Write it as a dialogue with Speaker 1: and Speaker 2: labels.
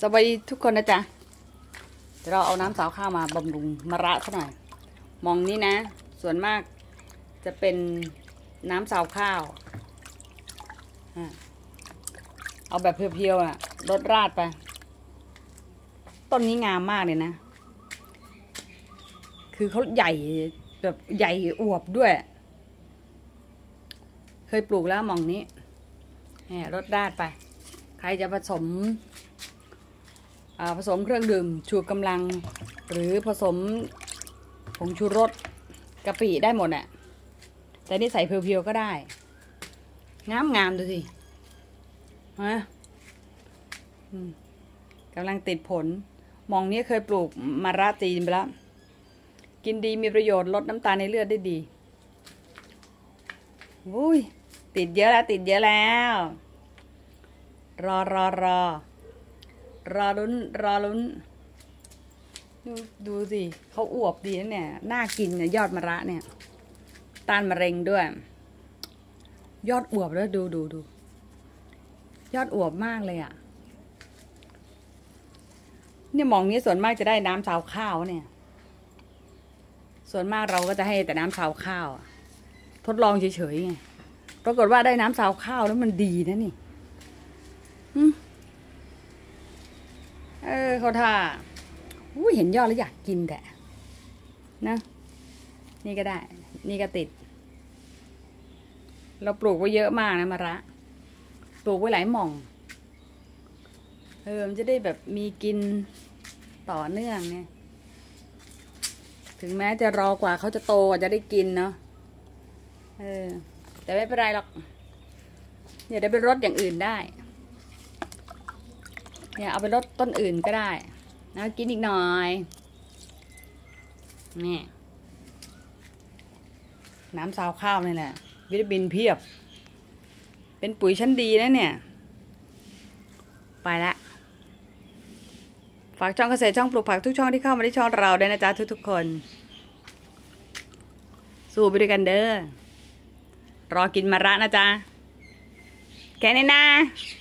Speaker 1: สวัสดีทุกคนนะจ๊ะเดี๋ยวเราเอาน้ำสาวข้าวมาบำรุงมะระซะหน่อยมองนี้นะส่วนมากจะเป็นน้ำสาวข้าวเอาแบบเพียวๆอ่ะรดราดไปต้นนี้งามมากเลยนะคือเขาใหญ่แบบใหญ่อวบด้วยเคยปลูกแล้วมองนี้รดราดไปใครจะผสมเครื่องดื่มชูกำลังหรือผสมผงชูรสกะปิได้หมดอ่ะแต่นี่ใส่เพียวๆก็ได้งามดูสิฮะกำลังติดผลมองนี้เคยปลูกมะระจีนไปแล้วกินดีมีประโยชน์ลดน้ำตาลในเลือดได้ดีวุ้ยติดเยอะแล้วรอลุ้นดูสิเขาอวบดีนะเนี่ยน่ากินเนี่ยยอดมะระเนี่ยต้านมะเร็งด้วยยอดอวบแล้วดูยอดอวบมากเลยอ่ะเนี่ยมองนี้ส่วนมากจะได้น้ำสาวข้าวเนี่ยส่วนมากเราก็จะให้แต่น้ำสาวข้าวทดลองเฉยๆไงปรากฏว่าได้น้ำสาวข้าวแล้วมันดีนะนี่เขาท่าเห็นยอดแล้วอยากกินแต่นะนี่ก็ได้นี่ก็ติดเราปลูกไว้เยอะมากนะมะระปลูกไว้หลายหม่องมันจะได้แบบมีกินต่อเนื่องเนี่ยถึงแม้จะรอกว่าเขาจะโตกว่าจะได้กินเนาะแต่ไม่เป็นไรหรอกเดี๋ยวได้ไปรดอย่างอื่นได้เนี่ยเอาไปรดต้นอื่นก็ได้นะกินอีกหน่อยนี่น้ำซาวข้าวนี่แหละวิตามินเพียบเป็นปุ๋ยชั้นดีนะเนี่ยไปละฝากช่องเกษตรช่องปลูกผักทุกช่องที่เข้ามาที่ช่องเราได้นะจ๊ะทุกคนสู้ไปด้วยกันเด้อรอกินมะระนะจ๊ะแค่นี้นะ